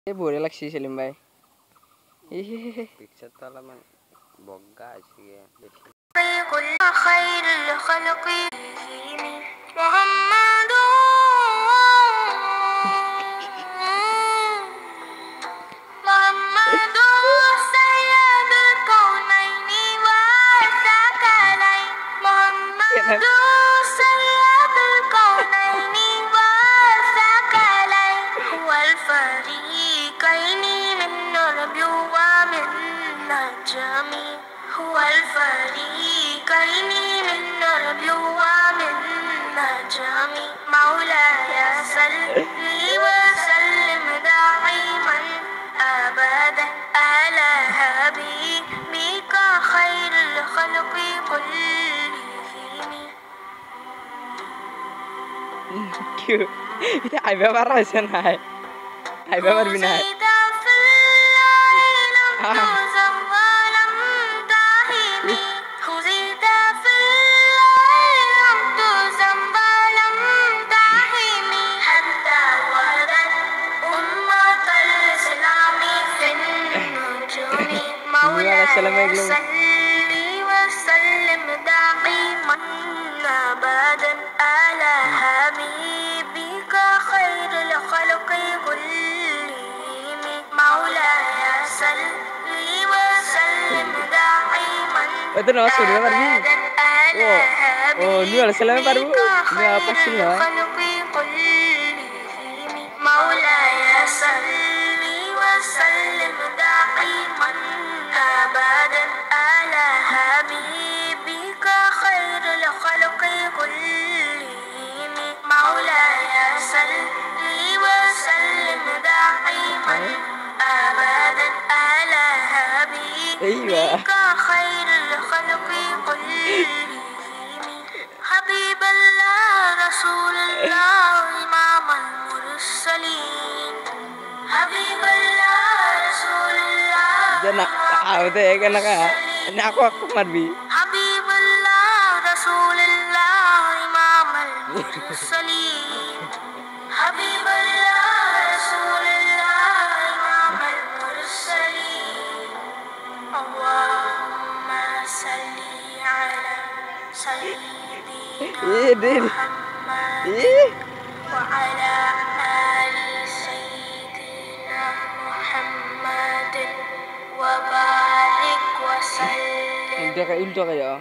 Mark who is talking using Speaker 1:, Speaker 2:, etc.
Speaker 1: বঢ়িয়া লাগছি সেলিম ভাই
Speaker 2: পিকচার তো অলপমান বগা আছে বেশি
Speaker 3: هو الفريقين من نربي ومن نجمي مولاي صل وسلم دائما ابدا على حبيبك خير الخلق كلهم
Speaker 1: এটা আইবা পারছে না আইবা পারবি না
Speaker 3: وسلم دائما ابدا على حبيبك خير الخلق كلهم مولاي صل وسلم دائما
Speaker 1: itu no sudah pergi oh lu harus selama baru nggak pasti lah
Speaker 3: مولاي صل وسلم دائما ابدا على حبيبك خير الخلق كلهم مولاي صل وسلم دائما ابدا على حبيبك خير الخلق كلهم حبيب الله رسول الله امام المرسلين حبيب الله رسول الله
Speaker 1: jangan tahu deh kenapa ini aku marbi
Speaker 3: حبيب الله رسول الله امام المرسلين حبيب الله رسول الله امام المرسلين اللهم صل على سيدنا محمد وعلى آل سيدنا محمد وبارك وسلم
Speaker 1: Ildo kayak